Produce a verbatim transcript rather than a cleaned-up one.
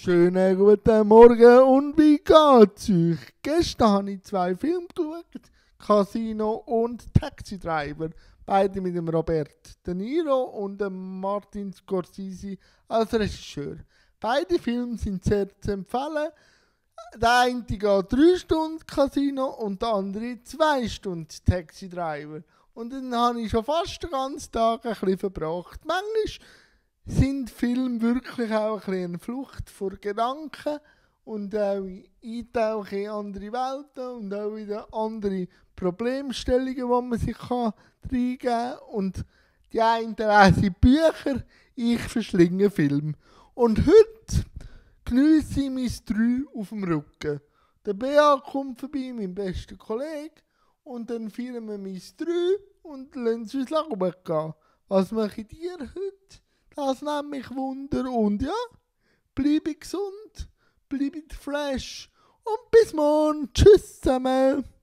Schönen guten Morgen und wie geht's euch? Gestern habe ich zwei Filme geschaut, Casino und Taxi Driver, beide mit dem Robert De Niro und dem Martin Scorsese als Regisseur. Beide Filme sind sehr zu empfehlen. Der eine geht drei Stunden Casino und der andere zwei Stunden Taxi Driver. Und dann habe ich schon fast den ganzen Tag ein bisschen verbracht. Manchmal sind Filme wirklich auch ein bisschen eine Flucht vor Gedanken und auch eintauchen in andere Welten und auch wieder andere Problemstellungen, die man sich kann reingeben kann. Und die einen lesen Bücher, ich verschlinge Filme. Und heute geniesse ich mein drei auf dem Rücken. Der Bea kommt vorbei, mein bester Kollege, und dann feiern wir mein drei und lassen uns gehen. Was mache ich dir heute? Das nimmt mich Wunder und ja, bleibe gesund, bleibe fresh und bis morgen. Tschüss zusammen.